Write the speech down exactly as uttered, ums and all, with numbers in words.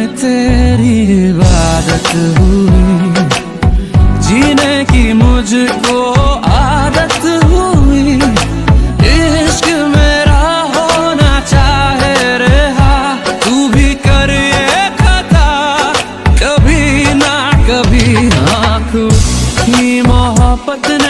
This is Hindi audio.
तेरी इबादत हुई, जीने की मुझको आदत हुई। इश्क मेरा होना चाहे रहा, तू भी कर ये खता कभी ना कभी। आँखों की मोहब्बत